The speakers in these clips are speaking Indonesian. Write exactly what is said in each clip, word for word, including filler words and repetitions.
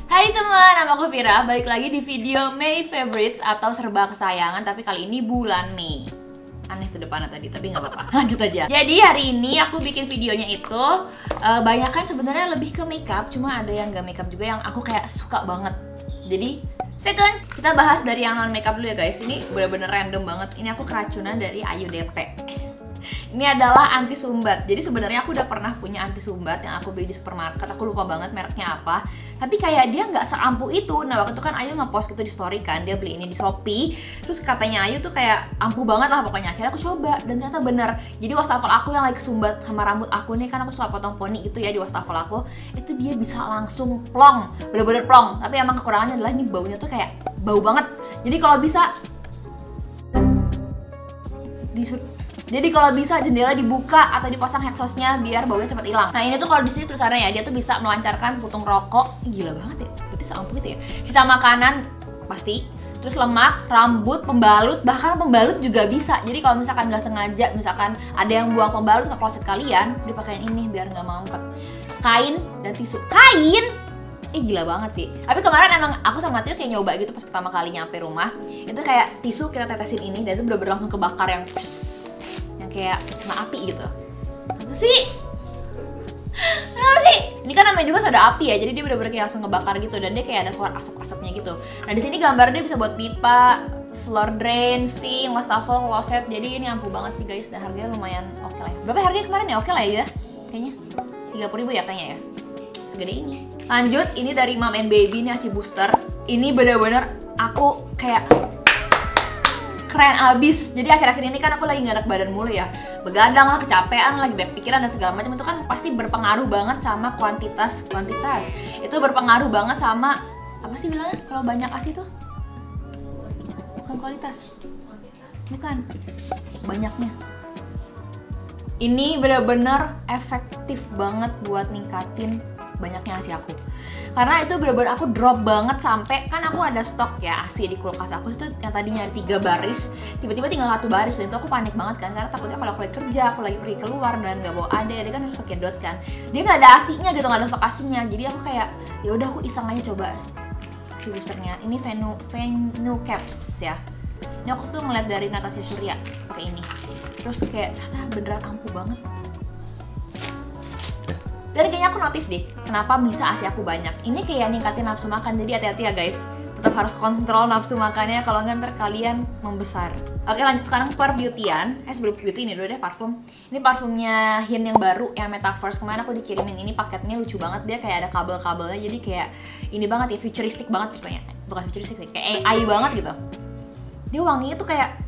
Hai semua, nama aku Vira. Balik lagi di video May Favorites atau serba kesayangan, tapi kali ini bulan Mei. Aneh tuh depannya tadi, tapi nggak apa-apa. Lanjut aja. Jadi hari ini aku bikin videonya itu uh, banyak kan sebenarnya lebih ke makeup, cuma ada yang gak makeup juga yang aku kayak suka banget. Jadi stay tune. Kita bahas dari yang non makeup dulu ya guys. Ini bener-bener random banget. Ini aku keracunan dari Ayu D P. Ini adalah anti sumbat. Jadi sebenarnya aku udah pernah punya anti sumbat yang aku beli di supermarket. Aku lupa banget mereknya apa. Tapi kayak dia nggak seampuh itu. Nah waktu itu kan Ayu ngepost gitu di story kan, dia beli ini di Shopee. Terus katanya Ayu tuh kayak ampuh banget lah pokoknya. Akhirnya aku coba dan ternyata bener. Jadi wastafel aku yang lagi kesumbat sama rambut aku nih, kan aku suka potong poni gitu ya di wastafel aku. Itu dia bisa langsung plong, bener-bener plong. Tapi emang kekurangannya adalah ini baunya tuh kayak bau banget. Jadi kalau bisa disut Jadi kalau bisa jendela dibuka atau dipasang exhaustnya biar baunya cepat hilang. Nah ini tuh kalau di sini tulisannya ya, dia tuh bisa melancarkan puntung rokok. Ih, gila banget ya, berarti seampuh itu ya. Sisa makanan pasti, terus lemak, rambut, pembalut, bahkan pembalut juga bisa. Jadi kalau misalkan nggak sengaja, misalkan ada yang buang pembalut ke kloset kalian, dipakein ini biar nggak mampet. Kain dan tisu. Kain? Eh gila banget sih. Tapi kemarin emang aku sama Tio kayak nyoba gitu pas pertama kali nyampe rumah. Itu kayak tisu kita tetesin ini dan itu bener-bener langsung kebakar yang pss, yang kayak kena api gitu. Apa sih? Kenapa sih? Ini kan namanya juga soda api ya, jadi dia bener-bener kayak langsung ngebakar gitu dan dia kayak ada keluar asap-asapnya gitu. Nah di sini gambarnya bisa buat pipa, floor drain, sink, wastafel, kloset. Jadi ini ampuh banget sih guys, dan harganya lumayan oke okay lah ya. Berapa harganya kemarin ya? Oke okay lah ya, kayaknya tiga puluh ribu ya kayaknya ya. Segede ini. Lanjut, ini dari Mom and Baby, ini nasi booster. Ini bener-bener aku kayak keren abis. Jadi akhir-akhir ini kan aku lagi gak enak badan mulu ya, begadang lah, kecapean, lagi banyak pikiran dan segala macam. Itu kan pasti berpengaruh banget sama kuantitas kuantitas itu berpengaruh banget sama apa sih bilangnya kalau banyak A S I tuh? Bukan kualitas, bukan banyaknya. Ini bener-bener efektif banget buat ningkatin banyaknya A S I aku, karena itu bener-bener aku drop banget sampai kan aku ada stok ya A S I di kulkas aku itu yang tadinya ada tiga baris tiba-tiba tinggal satu baris, dan itu aku panik banget kan karena takutnya kalau aku lagi kerja, aku lagi pergi keluar dan nggak bawa ada, dia kan harus pakai dot kan, dia nggak ada A S I-nya gitu, nggak ada stok A S I-nya. Jadi aku kayak ya udah aku iseng aja coba A S I boosternya. Ini Venu Venu Caps ya. Ini aku tuh ngeliat dari Natasha Surya pakai ini, terus kayak ternyata beneran ampuh banget. Dan kayaknya aku notice deh, kenapa bisa A S I aku banyak. Ini kayak ningkatin nafsu makan, jadi hati-hati ya guys. Tetap harus kontrol nafsu makannya, kalau nggak ntar kalian membesar. Oke lanjut sekarang per beautyan. Eh sebelum beauty ini dulu deh parfum. Ini parfumnya Hint yang baru, yang Metaverse. Kemarin aku dikirimin ini, paketnya lucu banget. Dia kayak ada kabel-kabelnya, jadi kayak ini banget ya, futuristik banget ceritanya. Bukan futuristik sih, kayak A I banget gitu. Dia wanginya tuh kayak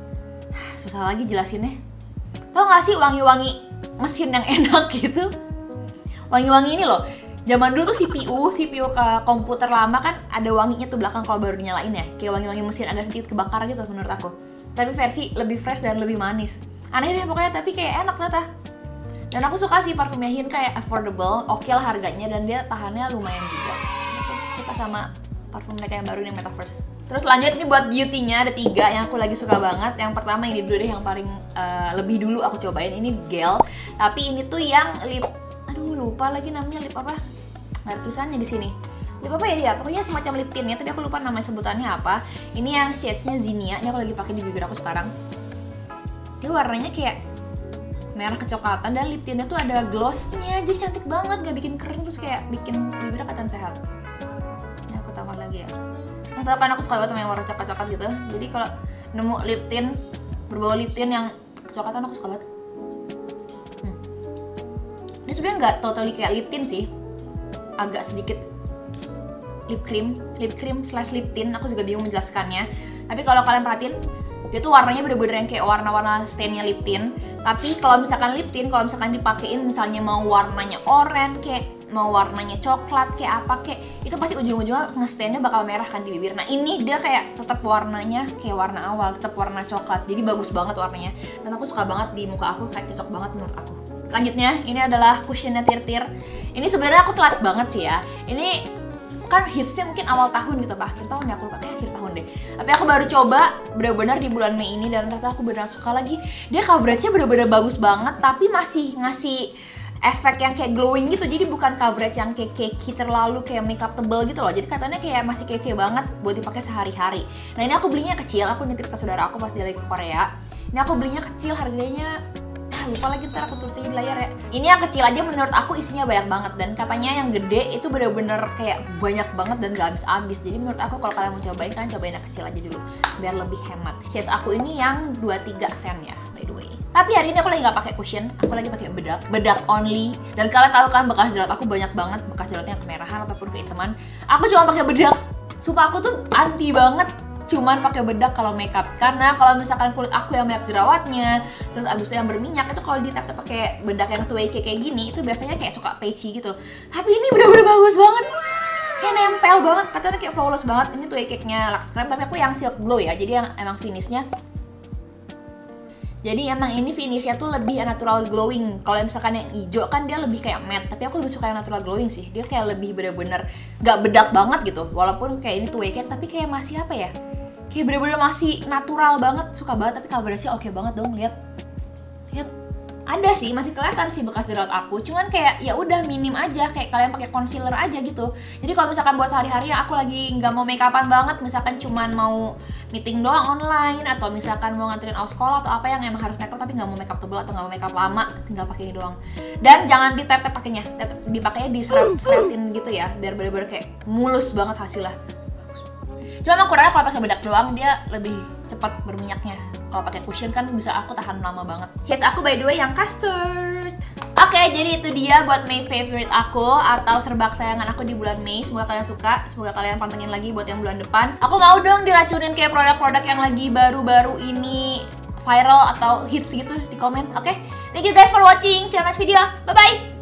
susah lagi jelasinnya. Tau gak sih wangi-wangi mesin yang enak gitu? Wangi-wangi ini loh, zaman dulu tuh C P U, C P U ke komputer lama kan ada wanginya tuh belakang kalau baru dinyalain ya. Kayak wangi-wangi mesin agak sedikit kebakar gitu menurut aku. Tapi versi lebih fresh dan lebih manis. Aneh deh pokoknya, tapi kayak enak ternyata. Dan aku suka sih parfumnya Hint, kayak affordable, oke lah harganya, dan dia tahannya lumayan juga. Aku suka sama parfum mereka yang baru yang Metaverse. Terus lanjut nih buat beauty-nya ada tiga yang aku lagi suka banget. Yang pertama ini dulu deh, yang paling uh, lebih dulu aku cobain. Ini gel, tapi ini tuh yang lip, aduh lupa lagi namanya, lip apa? Nggak ada tulisannya di sini. Lip apa ya dia? Pokoknya semacam lip tint ya, tapi aku lupa nama sebutannya apa. Ini yang shades-nya Zinnia. Ini aku lagi pakai di bibir aku sekarang. Dia warnanya kayak merah kecoklatan dan lip tintnya tuh ada glossnya, jadi cantik banget, nggak bikin kering, terus kayak bikin bibirnya kelihatan sehat. Ini aku tambah lagi ya. Nah, tapi kan aku suka banget sama yang warna coklat-coklat gitu. Jadi kalau nemu lip tint berbau lip tint yang kecoklatan aku suka banget. Hmm. Ini sebenarnya nggak totally kayak lip tint sih, agak sedikit lip cream, lip cream slash lip tint. Aku juga bingung menjelaskannya. Tapi kalau kalian perhatiin, dia tuh warnanya bener-bener yang kayak warna-warna stainnya lip tint. Tapi kalau misalkan lip tint, kalau misalkan dipakein misalnya mau warnanya oranye, kayak mau warnanya coklat, kayak apa kayak, itu pasti ujung-ujungnya nge-stainnya bakal merah kan di bibir. Nah ini dia kayak tetap warnanya kayak warna awal, tetap warna coklat. Jadi bagus banget warnanya. Dan aku suka banget di muka aku, kayak cocok banget menurut aku. Selanjutnya ini adalah cushionnya Tir-Tir. Ini sebenarnya aku telat banget sih ya. Ini kan hitsnya mungkin awal tahun gitu, pak akhir tahun ya, aku lupa, kayak akhir tahun deh. Tapi aku baru coba benar-benar di bulan Mei ini dan ternyata aku beneran suka lagi. Dia coveragenya bener-bener bagus banget, tapi masih ngasih efek yang kayak glowing gitu, jadi bukan coverage yang kayak cakey terlalu kayak makeup tebel gitu loh. Jadi katanya kayak masih kece banget buat dipakai sehari-hari. Nah ini aku belinya kecil, aku nitip ke saudara aku pas dia lagi ke Korea. Ini aku belinya kecil, harganya ah, lupa lagi, ntar aku tulisin di layar ya. Ini yang kecil aja menurut aku isinya banyak banget, dan katanya yang gede itu bener-bener kayak banyak banget dan gak habis-habis. Jadi menurut aku kalau kalian mau cobain, kalian cobain yang kecil aja dulu biar lebih hemat. Shades aku ini yang dua puluh tiga sen ya, by the way. Tapi hari ini aku lagi nggak pakai cushion, aku lagi pakai bedak, bedak only. Dan kalian tahu kan bekas jerawat aku banyak banget, bekas jerawatnya kemerahan ataupun kehitaman. Aku cuma pakai bedak. Sumpah aku tuh anti banget cuman pakai bedak kalau makeup, karena kalau misalkan kulit aku yang banyak jerawatnya, terus abis itu yang berminyak, itu kalau di tap tap pakai bedak yang two way kayak gini, itu biasanya kayak suka patchy gitu. Tapi ini bener-bener bagus banget, kayak nempel banget, katanya kayak flawless banget. Ini two way cake-nya Lux Creme, tapi aku yang silk glow ya, jadi yang emang finishnya. Jadi emang ini finishnya tuh lebih natural glowing. Kalau misalkan yang hijau kan dia lebih kayak matte, tapi aku lebih suka yang natural glowing sih. Dia kayak lebih bener-bener gak bedak banget gitu. Walaupun kayak ini two way cake, tapi kayak masih apa ya? Kayak bener-bener masih natural banget, suka banget. Tapi coveragenya oke banget dong, lihat. Lihat. Ada sih, masih kelihatan sih bekas jerawat aku. Cuman kayak ya udah minim aja, kayak kalian pakai concealer aja gitu. Jadi kalau misalkan buat sehari-hari yang aku lagi nggak mau make upan banget, misalkan cuman mau meeting doang online, atau misalkan mau nganterin aus sekolah atau apa yang emang harus make up tapi nggak mau make up tebel atau nggak mau make up lama, tinggal pakai ini doang. Dan jangan di tap-tap pakainya, dipakainya di seret-seretin gitu ya, biar bener-bener kayak mulus banget hasilnya. Cuma emang kurangnya kalau pakai bedak doang dia lebih cepat berminyaknya. Kalau pakai cushion kan bisa aku tahan lama banget. Shades aku by the way yang custard. Oke, okay, jadi itu dia buat May favorite aku atau serba kesayangan aku di bulan Mei. Semoga kalian suka, semoga kalian pantengin lagi buat yang bulan depan. Aku mau dong diracunin kayak produk-produk yang lagi baru-baru ini viral atau hits gitu di komen. Oke, okay? Thank you guys for watching. See you next video. Bye bye.